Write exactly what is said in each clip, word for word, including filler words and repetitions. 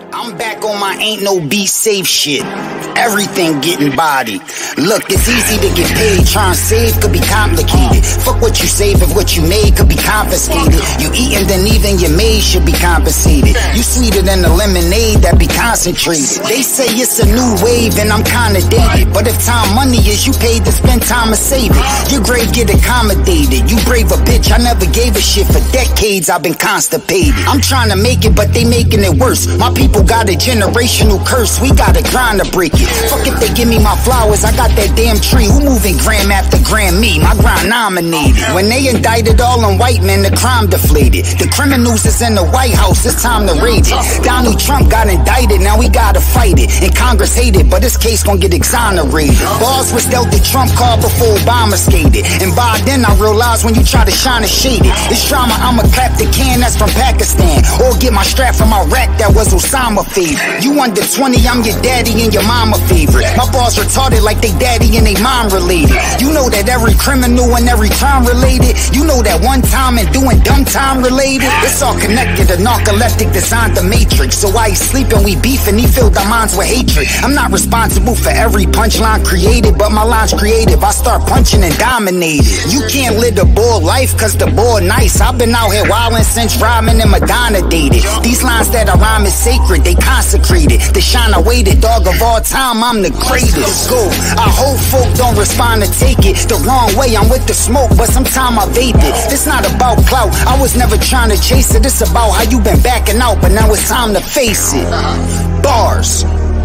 I'm back on my ain't no be safe shit. Everything getting bodied. Look, it's easy to get paid. Trying to save could be complicated. Fuck what you save if what you made could be confiscated. You eatin', then even your maid should be compensated. You sweeter than the lemonade that be concentrated. They say it's a new wave and I'm kinda dated. But if time money is, you paid to spend time to save it. Your grave get accommodated. You brave a bitch, I never gave a shit. For decades I've been constipated. I'm trying to make it, but they making it worse. My people got a generational curse. We gotta grind to break it. Fuck if they give me my flowers, I got that damn tree. Who moving gram after gram? Me, my grind nominated. When they indicted all them white men, the crime deflated. The criminals is in the White House, it's time to raid it. Donald Trump got indicted, now we gotta fight it. And Congress hate it, but this case gon' get exonerated. Bars was dealt the Trump card before Obama skated. And by then I realized when you try to shine a shade it. It's drama, I'ma clap the can that's from Pakistan. Or get my strap from Iraq that was Osama favorite. You under twenty, I'm your daddy and your mama favorite. My bars retarded like they daddy and they mom related. You know that every criminal and every crime related. You know that one time and doing dumb time related. It's all connected, a narcoleptic designed the matrix. So while he's sleeping we beef and he filled our minds with hatred. I'm not responsible for every punchline created, but my line's creative. I start punching and dominating. You can't live the bull life cause the bull nice. I've been out here wildin' since rhyming and Madonna dated. These lines that I rhyme is sacred, they consecrated. The shine I waited, dog of all time, I'm the greatest. Go, I hope folk don't respond to take it the wrong way. I'm with the smoke, but sometime I vape it. It's not about clout, I was never trying to chase it. It's about how you been backing out, but now it's time to face it. Bars.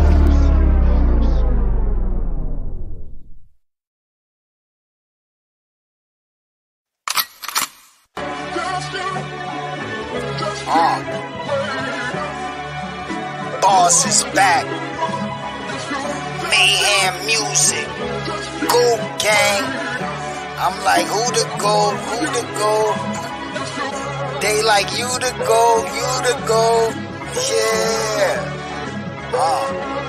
Uh. Boss is back. Mayhem music. Go gang. I'm like, who to go, who to go. They like you to go, you to go. Yeah. Uh.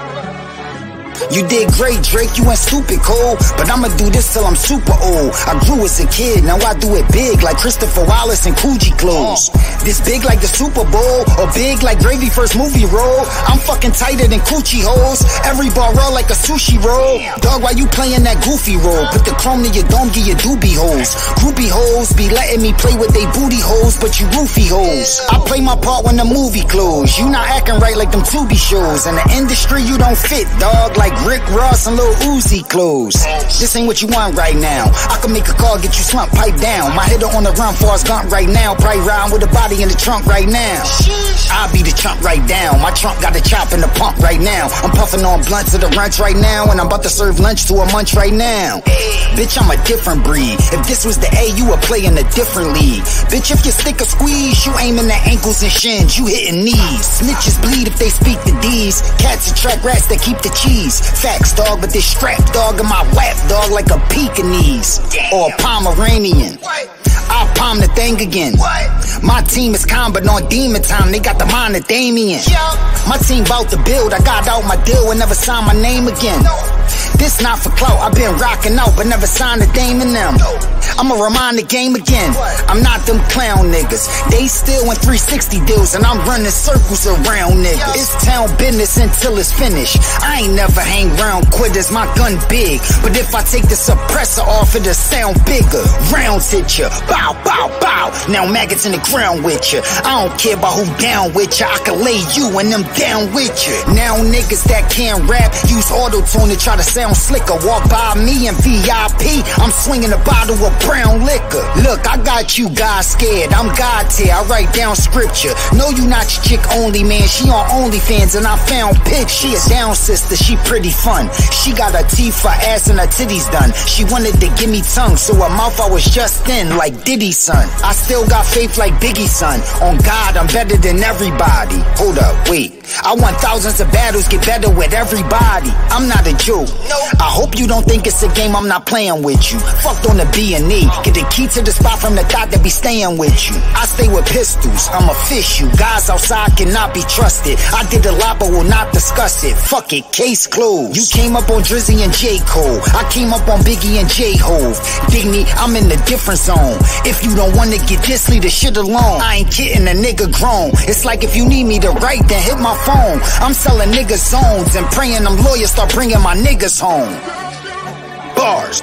You did great, Drake, you went stupid cold. But I'ma do this till I'm super old. I grew as a kid, now I do it big like Christopher Wallace and Coogee clothes. This big like the Super Bowl, or big like Gravy first movie role. I'm fucking tighter than coochie holes. Every bar roll like a sushi roll. Dog, why you playing that goofy role? Put the chrome to your dome, get your doobie holes. Groupie hoes be letting me play with they booty holes, but you roofie hoes. I play my part when the movie close. You not acting right like them Tubi shows. In the industry you don't fit, dog, like Rick Ross and Lil Uzi clothes. This ain't what you want right now. I can make a call, get you slumped, pipe down. My hitter on the run, Forrest Gump right now. Probably riding with a body in the trunk right now. I'll be the trunk right down. My trunk got the chop in the pump right now. I'm puffing on blunts at the ranch right now, and I'm about to serve lunch to a munch right now. Bitch, I'm a different breed. If this was the A, you would play in a different league. Bitch, if you stick a squeeze, you aiming at ankles and shins, you hitting knees. Snitches bleed if they speak the D's. Cats attract rats that keep the cheese. Facts, dog, but this strap dog in my lap, dog, like a Pekingese or a Pomeranian. I'll palm the thing again. My team is calm, but on demon time, they got the mind of Damien. My team bout to build, I got out my deal and never signed my name again. This not for clout, I've been rocking out, but never signed a Dame in them. I'ma remind the game again, I'm not them clown niggas. They still in three sixty deals, and I'm running circles around niggas. It's town business until it's finished. I ain't never hang round quitters, my gun big. But if I take the suppressor off, it'll sound bigger. Rounds hit ya, bow, bow, bow. Now maggots in the ground with ya. I don't care about who down with ya, I can lay you and them down with ya. Now niggas that can't rap use auto-tune to try to sound slicker. Walk by me in V I P, I'm swinging a bottle of brown liquor. Look, I got you guys scared, I'm God tier, I write down scripture. No, you not your chick only, man, she on OnlyFans and I found pics. She a down sister, she pretty fun. She got her teeth, her ass and her titties done. She wanted to give me tongue, so her mouth I was just thin like Diddy's son. I still got faith like Biggie's son. On God, I'm better than everybody. Hold up, wait, I won thousands of battles, get better with everybody. I'm not a joke. I hope you don't think it's a game, I'm not playing with you. Fucked on the B and E, get the key to the spot from the thought that be staying with you. I stay with pistols, I'm official. Guys outside cannot be trusted. I did a lot but will not discuss it. Fuck it, case closed. You came up on Drizzy and J. Cole, I came up on Biggie and J-Hove. Dig me, I'm in a different zone. If you don't wanna get this, leave the shit alone. I ain't kidding, a nigga grown. It's like if you need me to write, then hit my phone. phone. I'm selling niggas zones and praying them lawyers start bringing my niggas home. Bars.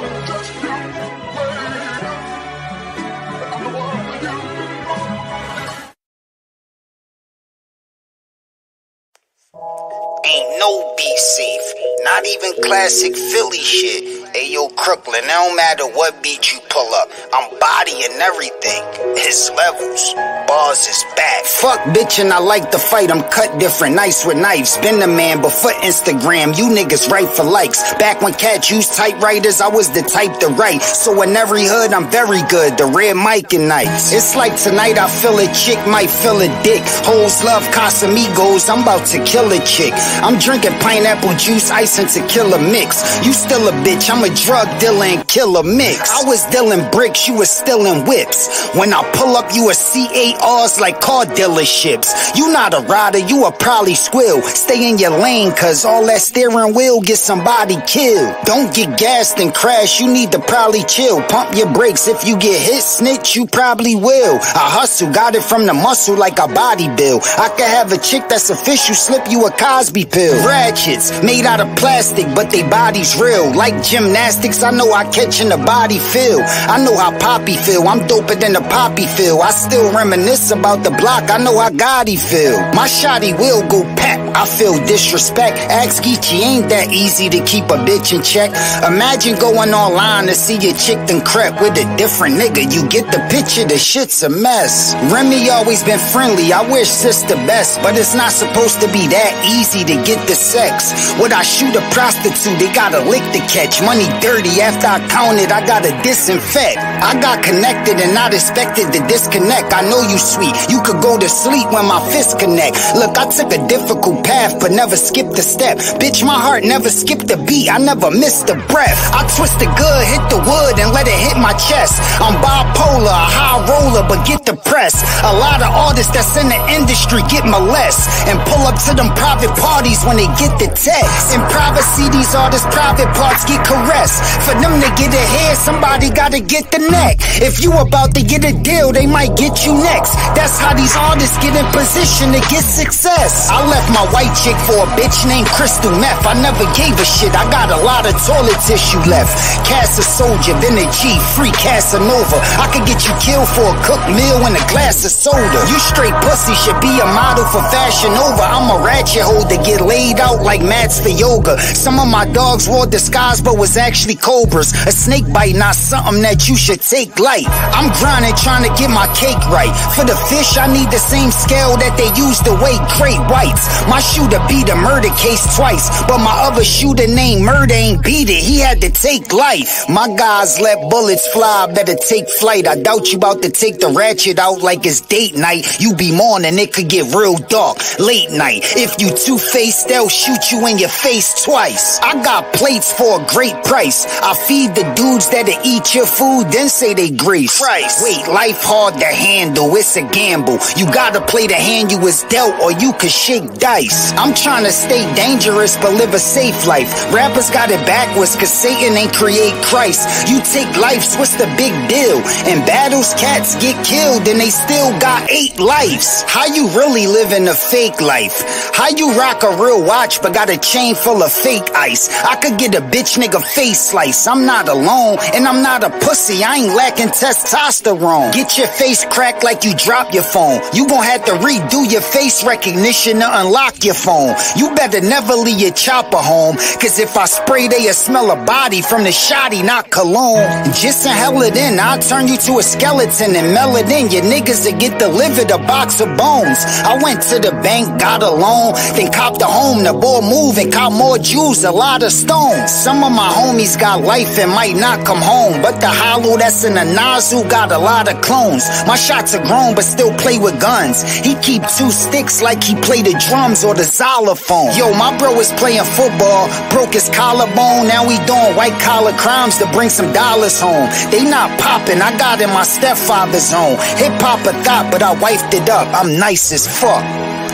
Ain't no be safe, not even classic Philly shit. Ayo, Crooklyn, it don't matter what beat you pull up, I'm bodying everything. His levels, bars is back. Fuck bitchin', I like to fight, I'm cut different, nice with knives. Been the man, but for Instagram, you niggas write for likes. Back when cats used typewriters, I was the type to write. So in every hood, I'm very good, the red mic and nights. It's like tonight I feel a chick, might feel a dick. Hoes love Casamigos, I'm about to kill a chick. I'm drinking pineapple juice, ice and tequila mix. You still a bitch, I'm a drug dealer and killer mix. I was dealing bricks, you was stealing whips. When I pull up, you a C A Rs like car dealerships. You not a rider, you a probably squill. Stay in your lane, cause all that steering wheel get somebody killed. Don't get gassed and crash, you need to probably chill. Pump your brakes, if you get hit, snitch, you probably will. I hustle, got it from the muscle like a body bill. I could have a chick that's official, slip you a Cosby pill. Ratchets, made out of plastic, but they bodies real. Like gymnastics, I know I catch in the body feel. I know how Poppy feel, I'm doper than the Poppy feel. I still reminisce about the block, I know how Gotti feel. My shotty will go pap, I feel disrespect. Ask Geechee, ain't that easy to keep a bitch in check. Imagine going online to see your chick then crap with a different nigga. You get the picture, the shit's a mess. Remy always been friendly, I wish sis the best, but it's not supposed to be that easy to get the sex. Would I shoot a prostitute, they got a lick to catch. Money dirty, after I count it, I gotta disinfect. I got connected and not expected to disconnect. I know you sweet, you could go to sleep when my fists connect. Look, I took a difficult path, but never skipped a step. Bitch, my heart never skipped a beat, I never missed a breath. I twisted good, hit the wood and let it hit my chest. I'm bipolar, a high roller, but get depressed. A lot of artists that's in the industry get molest and pull up to them private parties when they get the text. In privacy, these artists' private parts get caressed. For them to get a head, somebody gotta get the neck. If you about to get a deal, they might get you next. That's how these artists get in position to get success. I left my white chick for a bitch named Crystal Meth. I never gave a shit, I got a lot of toilet tissue left. Cass a soldier, been a G, free Casanova. I could get you killed for a cooked meal and a glass of soda. You straight pussy should be a model for Fashion Nova. I'm a ratchet hoe to get laid out like mats for yoga. Some of my dogs wore disguise but was actually cobras. A snake bite, not something that you should take light. I'm grinding trying to get my cake right. For the fish, I need the same scale that they use to weigh great whites. My shooter beat a murder case twice, but my other shooter named Murder ain't beat it, he had to take life. My guys let bullets fly, better take flight. I doubt you about to take the ratchet out like it's date night. You be morning, it could get real dark, late night. If you two-faced, they'll shoot you in your face twice. I got plates for a great price. I feed the dudes that'll eat your food, then say they grace. Christ. Wait, life hard to handle, it's a gamble. You gotta play the hand you was dealt or you could shake dice. I'm trying to stay dangerous but live a safe life. Rappers got it backwards cause Satan ain't create Christ. You take life, what's the big deal? In battles, cats get killed and they still got eight lives. How you really living a fake life? How you rock a real watch but got a chain full of fake ice? I could get a bitch nigga face slice. I'm not alone and I'm not a pussy, I ain't lacking testosterone. Get your face cracked like you drop your phone. You gon' have to redo your face recognition to unlock your phone. You better never leave your chopper home, cause if I spray they'll smell a body from the shotty, not cologne. Just inhale it in, I'll turn you to a skeleton and mail it in. Your niggas that get delivered a box of bones. I went to the bank, got a loan, then copped a home. The boy moved and caught more jewels, a lot of stones. Some of my homies got life and might not come home, but the hollow that's in the nozzle got a lot of clones. My shots are grown but still play with guns. He keep two sticks like he play the drums or the xylophone. Yo, my bro is playing football, broke his collarbone. Now he doing white collar crimes to bring some dollars home. They not popping, I got in my stepfather's home. Hip hop a thought, but I wifed it up. I'm nice as fuck.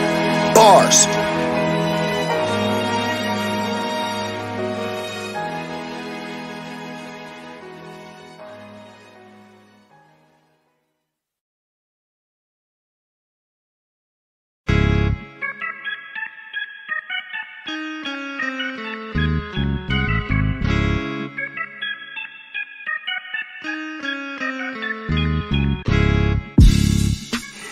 Bars.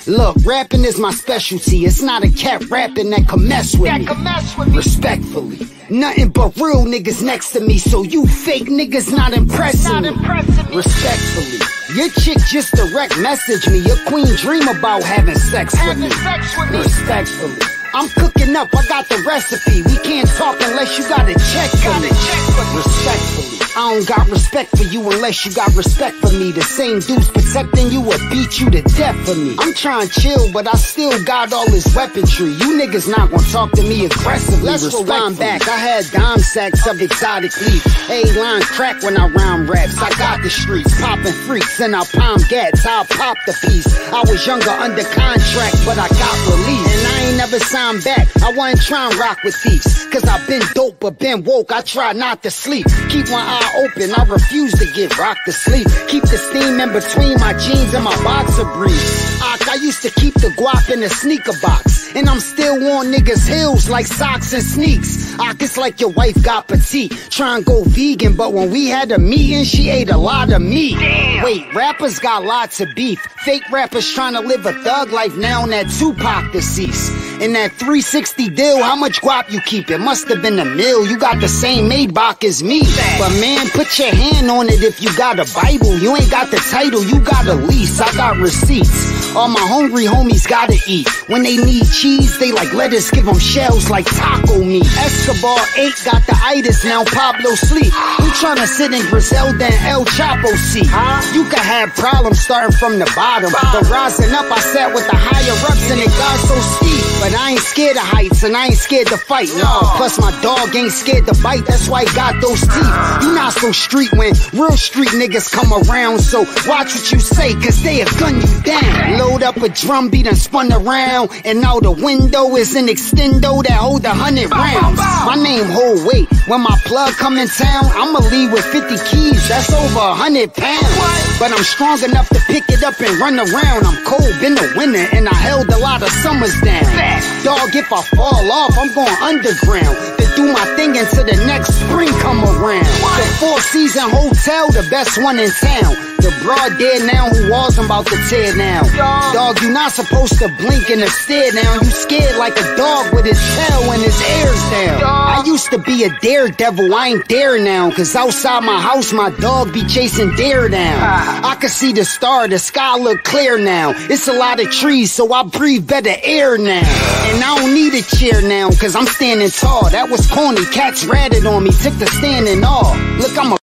Look, rapping is my specialty. It's not a cat rapping that can mess with that me. Can mess with me. Respectfully. Nothing but real niggas next to me, so you fake niggas not impressing not me. Impressing me. Respectfully. Your chick just direct message me. Your queen dream about having sex having with me. Sex with me. Respectfully. I'm cooking up, I got the recipe. We can't talk unless you got a check for me. Respectfully. I don't got respect for you unless you got respect for me. The same dudes protecting you will beat you to death for me. I'm trying to chill, but I still got all this weaponry. You niggas not gonna talk to me aggressively. Let's rewind back. I had dime sacks of exotic leaf. A-line crack when I rhyme raps. I got the streets, popping freaks, and I palm gats. I'll pop the piece. I was younger under contract, but I got released. And I ain't never signed back. I wasn't trying to rock with thieves. Cause I been dope, but been woke. I try not to sleep. Keep my eye open, I refuse to get rocked to sleep. Keep the steam in between my jeans and my boxer briefs. I, I used to keep the guap in the sneaker box, and I'm still on niggas' heels like socks and sneaks. I, it's like your wife got petite, try and go vegan, but when we had a meeting, she ate a lot of meat. Damn. Wait, rappers got lots of beef. Fake rappers trying to live a thug life now that Tupac deceased. And that three sixty deal, how much guap you keep? It must have been a mill. You got the same Maybach as me. But man, put your hand on it if you got a Bible. You ain't got the title, you got a lease. I got receipts. All my hungry homies gotta eat. When they need cheese, they like, let us give them shells like taco meat. Escobar eight got the itis, now Pablo sleep. We tryna sit in Griselda and El Chapo seat. You can have problems starting from the bottom, but rising up, I sat with the higher ups and it got so steep. But I ain't scared of heights and I ain't scared to fight. No, plus my dog ain't scared to bite. That's why he got those teeth. You not so street when real street niggas come around. So watch what you say, cause they'll gun you down. Load up a drum beat and spun around, and now the window is an extendo that hold a hundred rounds. My name hold weight. When my plug come in town, I'ma leave with fifty keys. That's over a hundred pounds. But I'm strong enough to pick it up and run around. I'm cold, been a winner, and I held a lot of summers down. Dog, if I fall off, I'm going underground to do my thing until the next spring come around. The Four Season Hotel, the best one in town. The broad dead now who walls I'm about to tear now. Dog, you not supposed to blink and stare now. You scared like a dog with his tail and his ears down. I used to be a daredevil, I ain't there now. Cause outside my house, my dog be chasing deer down. I can see the star, the sky look clear now. It's a lot of trees, so I breathe better air now. And I don't need a chair now, cause I'm standing tall. That was corny, cats ratted on me, took the stand and all. Look, I'm a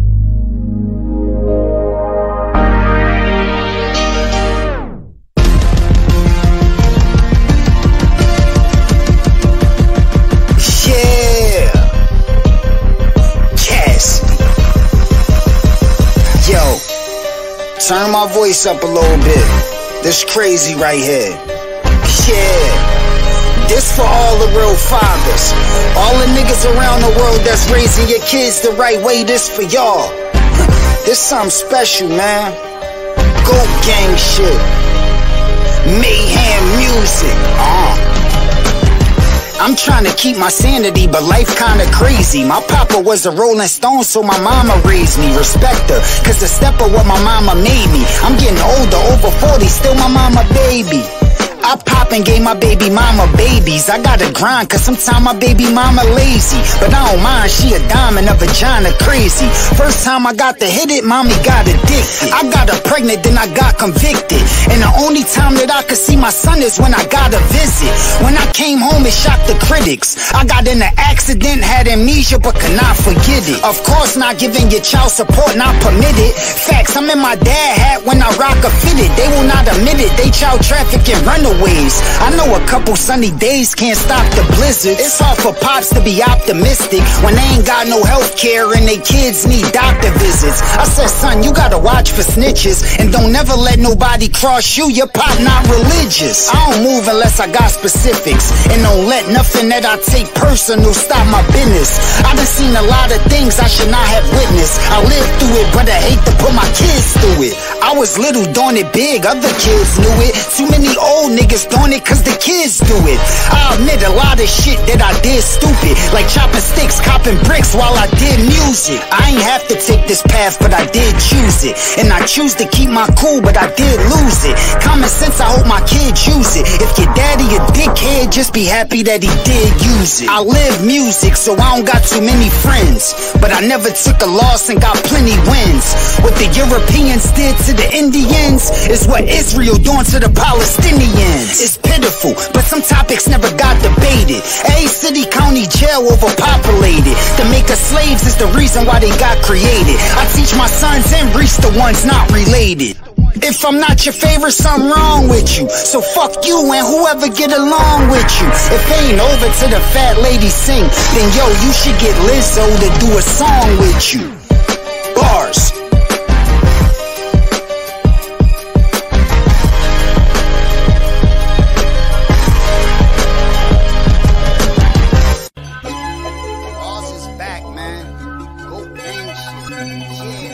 turn my voice up a little bit. This crazy right here. Yeah. This for all the real fathers. All the niggas around the world that's raising your kids the right way. This for y'all. This something special, man. Goat gang shit. Mayhem music. Uh. I'm trying to keep my sanity, but life kinda crazy. My papa was a Rolling Stone, so my mama raised me. Respect her, cause the step of what my mama made me. I'm getting older, over forty, still my mama baby. I pop and gave my baby mama babies. I gotta grind cause sometimes my baby mama lazy. But I don't mind, she a diamond, a vagina crazy. First time I got to hit it, mommy got addicted. I got her pregnant, then I got convicted. And the only time that I could see my son is when I got a visit. When I came home, it shocked the critics. I got in an accident, had amnesia, but could not forget it. Of course, not giving your child support, not permitted. Facts, I'm in my dad hat when I rock a fitted. They will not admit it, they child trafficking runaways. I know a couple sunny days can't stop the blizzard. It's hard for pops to be optimistic when they ain't got no health care and they kids need doctor visits. I said, son, you gotta watch for snitches and don't never let nobody cross you. Your pop not religious. I don't move unless I got specifics, and don't let nothing that I take personal stop my business. I done seen a lot of things I should not have witnessed. I lived through it, but I hate to put my kids through it. I was little, doing it big, other kids knew it. Too many old niggas doing it cause the kids do it. I admit a lot of shit that I did stupid, like chopping sticks, copping bricks while I did music. I ain't have to take this path, but I did choose it. And I choose to keep my cool, but I did lose it. Common sense, I hope my kids use it. If your daddy a dickhead, just be happy that he did use it. I live music, so I don't got too many friends, but I never took a loss and got plenty wins. What the Europeans did to the Indians is what Israel doing to the Palestinians. It's pitiful, but some topics never got debated. A city, county, jail overpopulated. To make us slaves is the reason why they got created. I teach my sons and reach the ones not related. If I'm not your favorite, something wrong with you. So fuck you and whoever get along with you. If it ain't over to the fat lady sing, then yo, you should get Lizzo to do a song with you. Bars. Bars is back, man. Go gang shit.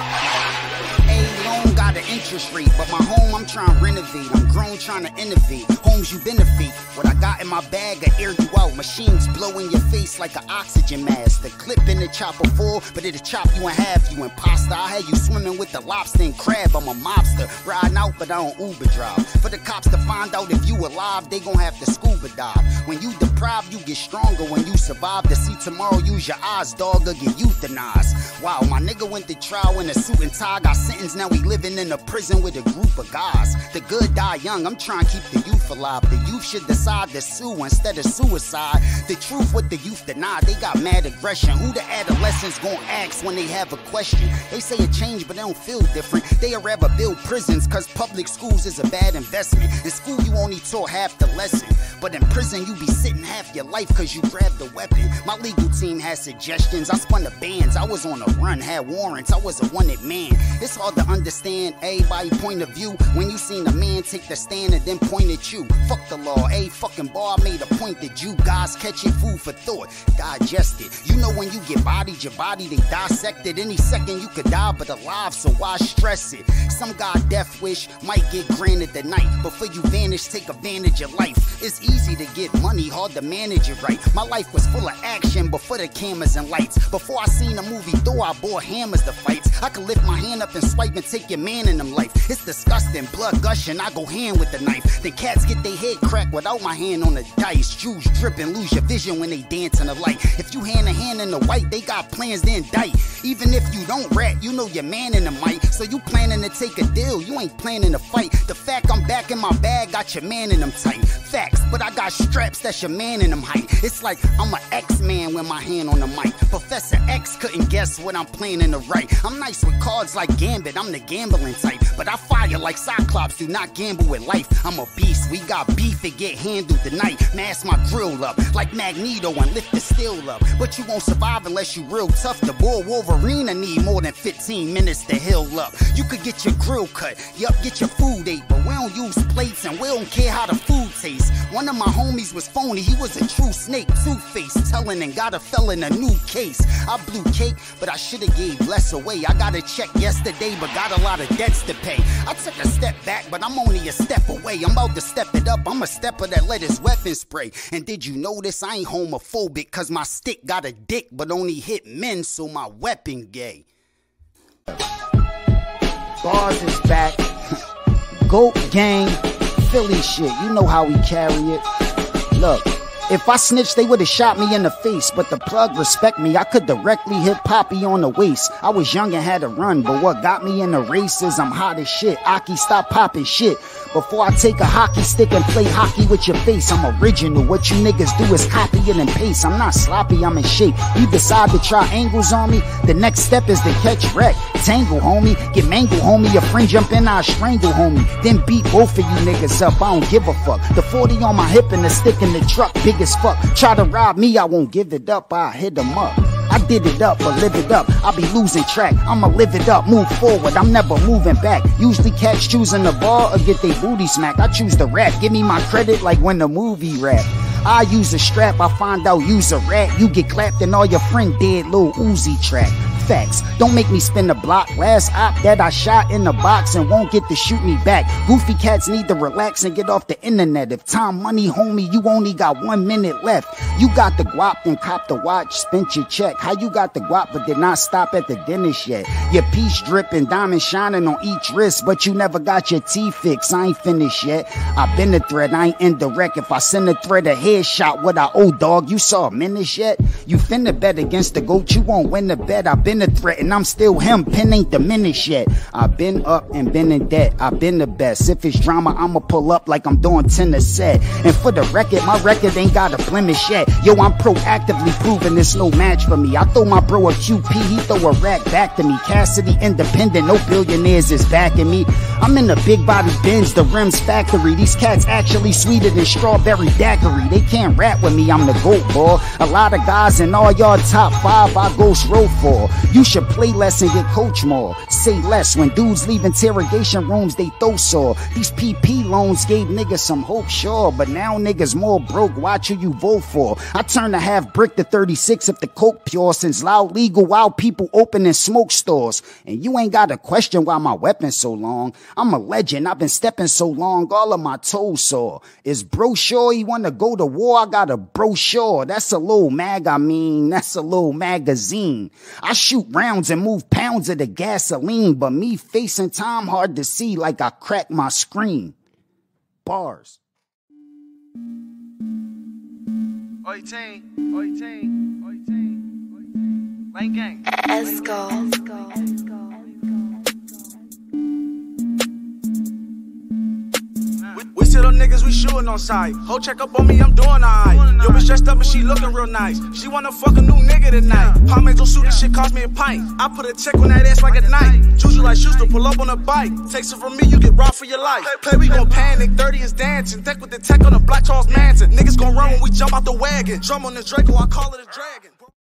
Yeah. A loan got an interest rate, but my home I'm trying to renovate. I'm grown trying to innovate. Homes you benefit. What I got in my bag, I air you out. Machines blow in your face like an oxygen mask. The clip in the chopper full, but it'll chop you in half. You imposter. I had you swimming with the lobster and crab. I'm a mobster. Riding out, but I don't Uber drive. For the cops to find out if you alive, they gon' have to scuba dive. When you deprived, you get stronger. When you survive to see tomorrow, use your eyes, dog, or get euthanized. Wow, my nigga went to trial in a suit and tie. Got sentenced, now we living in a prison with a group of guys. The good die young, I'm trying to keep the youth alive. The youth should decide to sue instead of suicide. The truth what the youth deny, they got mad aggression. Who the adolescents gon' ask when they have a question? They say it changed, but they don't feel different. They'd rather build prisons, cause public schools is a bad investment. In school you only taught half the lesson, but in prison you be sitting half your life cause you grabbed the weapon. My legal team had suggestions, I spun the bands. I was on a run, had warrants, I was a wanted man. It's hard to understand everybody's point of view when you seen a man take the stand and then point at you. Fuck the law, a fucking bar made a point that you guys catch it, food for thought, digest it. You know when you get bodied, your body they dissect it. Any second you could die but alive, so why stress it? Some guy death wish might get granted the night. Before you vanish, take advantage of life. It's easy to get money, hard to manage it right. My life was full of action before the cameras and lights. Before I seen a movie Thor, I bought hammers to fight. I could lift my hand up and swipe and take your man in them life. It's disgusting, blood gushing, I go hand with the knife. Then cats get their head cracked without my hand on the dice. Juice dripping, lose your vision when they dance in the light. If you hand a hand in the white, they got plans to indict. Even if you don't rat, you know your man in the mic. So you planning to take a deal, you ain't planning to fight. The fact I'm back in my bag got your man in them tight. Facts, but I got straps that's your man in them height. It's like I'm an X-Man with my hand on the mic. Professor X couldn't guess what I'm playing in the right. I'm nice with cards like Gambit, I'm the gambling type. But I fire like Cyclops, do not gamble with life. I'm a beast, we got beef, it get handled tonight. Mask my grill up like Magneto and lift the steel up. But you won't survive unless you real tough. The bull Wolverine need more than fifteen minutes to heal up. You could get your grill cut, yup, get your food ate, but we don't use plates and we don't care how the food tastes. One of my homies was phony, he was a true snake, two-faced, telling and got a felon a new case. I blew cake, but I should've gave less away. I got a check yesterday, but got a lot of debts to pay. I took a step back, but I'm only a step away. I'm about to step it up, I'm a stepper that let his weapon spray. And did you notice I ain't homophobic, cause my stick got a dick, but only hit men, so my weapon gay. Bars is back. Goat gang, Philly shit, you know how we carry it. Look, if I snitched, they would've shot me in the face, but the plug respect me. I could directly hit Poppy on the waist. I was young and had to run, but what got me in the race is I'm hot as shit. Aki, stop popping shit. Before I take a hockey stick and play hockey with your face, I'm original. What you niggas do is copy it and paste. I'm not sloppy, I'm in shape. You decide to try angles on me, the next step is to catch wreck. Tangle, homie, get mangled, homie. Your friend jump in, I strangle, homie. Then beat both of you niggas up, I don't give a fuck. The forty on my hip and the stick in the truck, big as fuck. Try to rob me, I won't give it up, I hit them up. I did it up, but live it up. I be losing track, I'ma live it up, move forward, I'm never moving back. Usually cats choosing the ball or get they booty smacked. I choose the rap, give me my credit like when the movie rap. I use a strap, I find out use a rat. You get clapped and all your friend dead, Lil Uzi track. Facts, don't make me spin the block. Last op that I shot in the box and won't get to shoot me back. Goofy cats need to relax and get off the internet. If time, money, homie, you only got one minute left. You got the guap, then cop the watch, spent your check. How you got the guap but did not stop at the dentist yet? Your piece dripping, diamond shining on each wrist, but you never got your teeth fixed. I ain't finished yet. I been the threat, I ain't indirect. If I send a threat a headshot, what I owe, dog? You saw a menace yet? You finna bet against the GOAT, you won't win the bet. I been the threat and I'm still him. Pen ain't diminished yet. I been up and been in debt. I been the best. If it's drama, I'ma pull up like I'm doing ten a set. And for the record, my record ain't got a blemish yet. Yo, I'm proactively proving it's no match for me. I throw my bro a Q P, he throw a rack back to me. Cassidy independent, no billionaires is backing me. I'm in the big body Benz, the rims factory. These cats actually sweeter than strawberry daiquiri. They can't rap with me, I'm the GOAT, boy. A lot of guys in all y'all top five I ghost row for. You should play less and get coach more. Say less when dudes leave interrogation rooms, they throw sore. These P P loans gave niggas some hope, sure, but now niggas more broke. Watch who you vote for. I turn a half brick to thirty-six if the coke pure. Since loud legal, wild people opening smoke stores. And you ain't got to question why my weapon's so long. I'm a legend, I've been stepping so long, all of my toes sore. Is bro sure he wanna go to war? I got a brochure. That's a little mag, I mean, that's a little magazine. I shoot rounds and move pounds of the gasoline, but me facing time hard to see like I cracked my screen. Bars. Oi team, oi team, oi team, oi team. Lane gang. Esco. We see them niggas, we shooting on sight. Ho check up on me, I'm doing alright. Yo, bitch dressed up and she looking real nice. She wanna fuck a new nigga tonight. Pomades on suit, this shit cost me a pint. I put a check on that ass like a knife. Juju like shoes to pull up on a bike. Takes it from me, you get robbed for your life. Play, we gon' panic, thirty is dancing. Deck with the tech on the Black Charles Manson. Niggas gon' run when we jump out the wagon. Drum on the Draco, I call it a dragon.